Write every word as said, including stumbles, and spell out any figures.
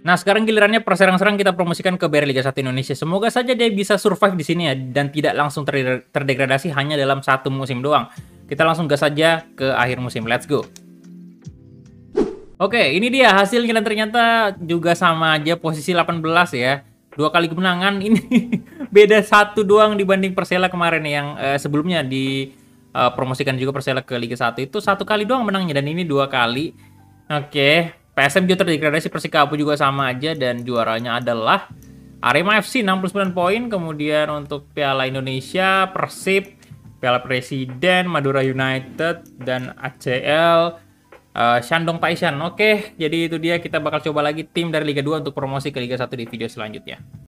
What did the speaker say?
Nah, sekarang gilirannya Perserang-Serang kita promosikan ke B R Liga satu Indonesia. Semoga saja dia bisa survive di sini ya dan tidak langsung ter terdegradasi hanya dalam satu musim doang. Kita langsung gas saja ke akhir musim. Let's go. Oke, ini dia hasilnya dan ternyata juga sama aja posisi delapan belas ya. Dua kali kemenangan ini beda satu doang dibanding Persela kemarin yang eh, sebelumnya dipromosikan juga Persela ke Liga satu itu satu kali doang menangnya dan ini dua kali. Oke, P S M juga terdegradasi, Persikabo juga sama aja dan juaranya adalah Arema F C enam puluh sembilan poin. Kemudian untuk Piala Indonesia, Persib, Piala Presiden, Madura United dan A C L Uh, Shandong Taishan. Oke, jadi itu dia, kita bakal coba lagi tim dari Liga dua untuk promosi ke Liga satu di video selanjutnya.